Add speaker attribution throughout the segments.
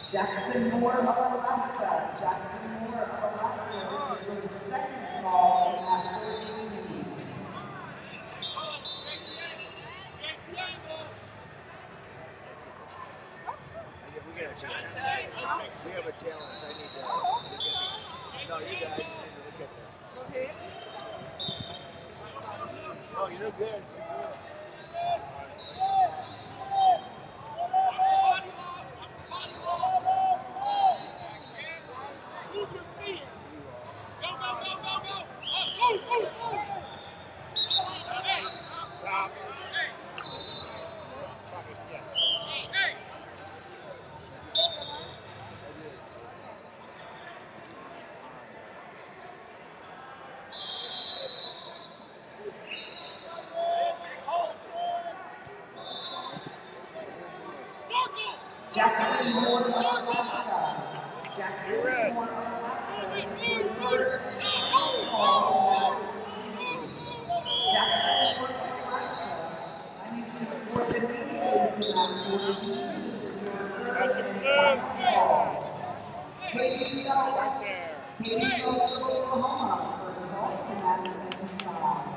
Speaker 1: Jackson Moore of Alaska. Jackson Moore of Alaska. This is her second call in that 13.
Speaker 2: We have a challenge. I need to look at. No, you guys need to look at that. Oh, you're good.
Speaker 1: Jackson Moore of Alaska. Jackson Moore of Alaska. This is your third call to that 13. Jackson Moore of Alaska. I need you to report immediately to that 14. This is your third and final call. Katie Phelps. Katie Phelps of Oklahoma. First call to that 25.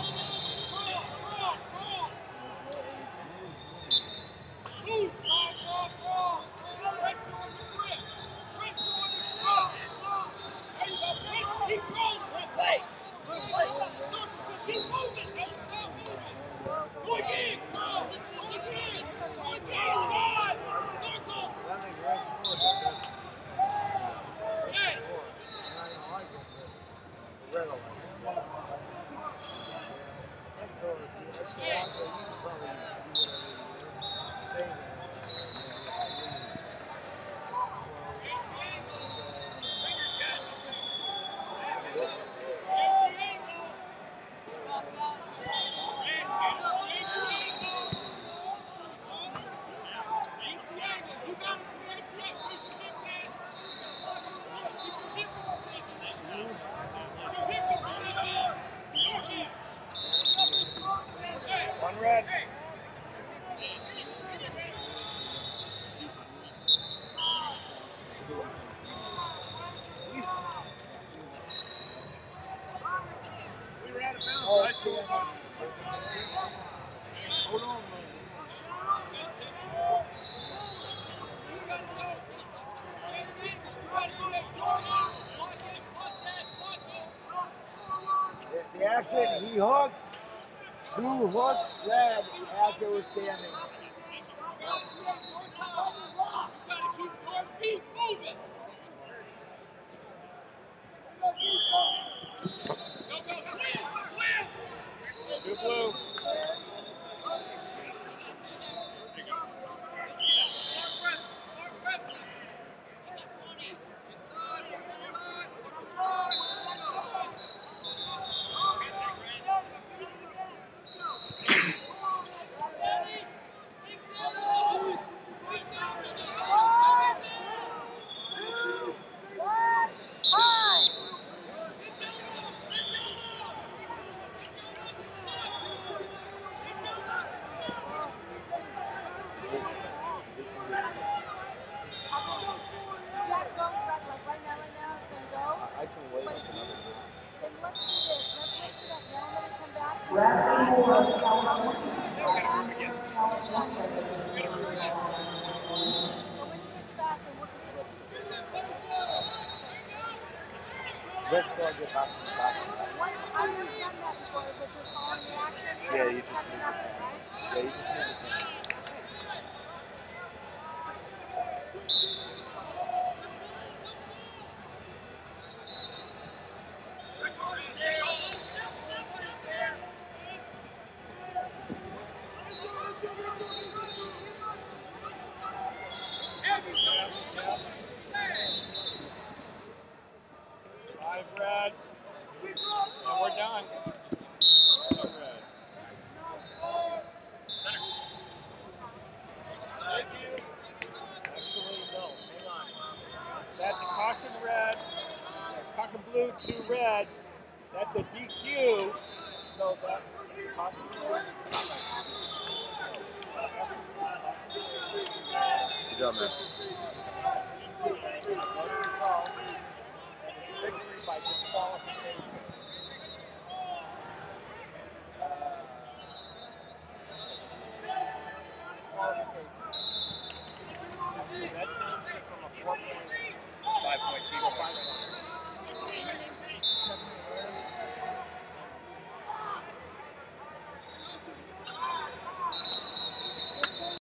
Speaker 2: One red. We were out of bounds, right? Hold on, man. The accident, he hooked. Blue hooked red as they were standing. Two blue. Bradley Moore of California. Let's go get back to the back.
Speaker 3: I've never done that before. Is it just following the action?
Speaker 2: Yeah, you just
Speaker 3: catching up, right?
Speaker 2: Yeah, you just need to. Five red. And we're done. Red. Thank you. Actually, no. Hang on. That's a caution red. Caution blue, 2 red. That's a DQ. So that's caution blue. Good job, man. That's your call.